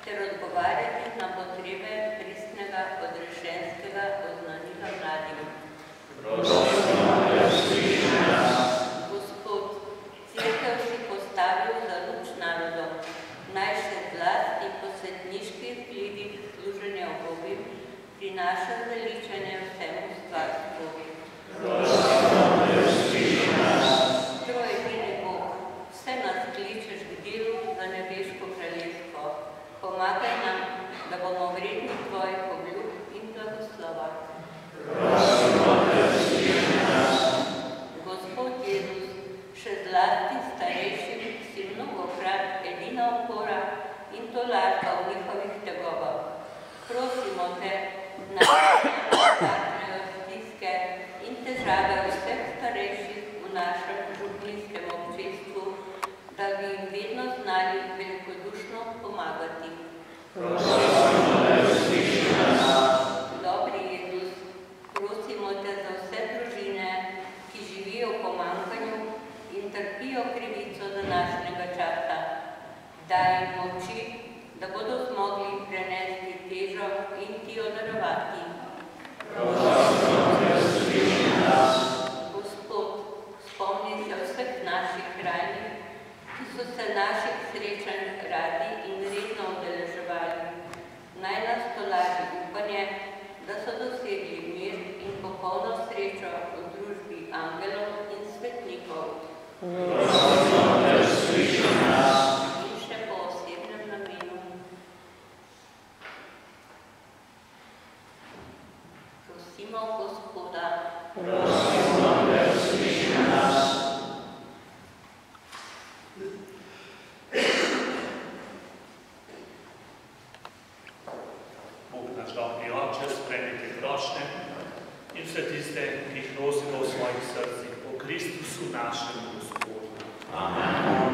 ter odgovarjati na potrebe pristnega odrešenskega oznanila mladim. Gospod, Cerkev si postavil za luč narodov, naj še zlasti po svetniških vplivih služenja Bogim prinaša zveličanje vsemu stvarstvu. Trojedini Bog, vse nas kličeš k delu za nebeško kraljestvo. Pomagaj nam, da bomo vredni tvojih obljub in blagoslova. Gospod Jezus, še zlasti starejšim si mnogokrat edina opora in tolažba v njihovih tegobah. Prosimo te, naj stiske in težave vseh starejših v našem župnijskem občestvu, da bi jim vedno znali velikodušno pomagati. Dobri Jezus, prosimo te za vse družine, ki živijo v pomanjkanju in trpijo krivico današnjega časa. Daj jim moči, da bodo zmogli prenesti težo in ti jo darovati. Gospod, spomni se vseh naših krajnih, ki so se naših srečanj radi in redno udeleževali. Naj nas tolaži upanje, da so dosegli mir in popolno srečo v družbi angelov in svetnikov. In še po osebnem namenu. Prosimo Gospoda. Bog naš dobri Oče, sprejmite prošnje in vse tiste, ki jih nosimo v svojih srcih po Kristusu našem Gospodu. Amen.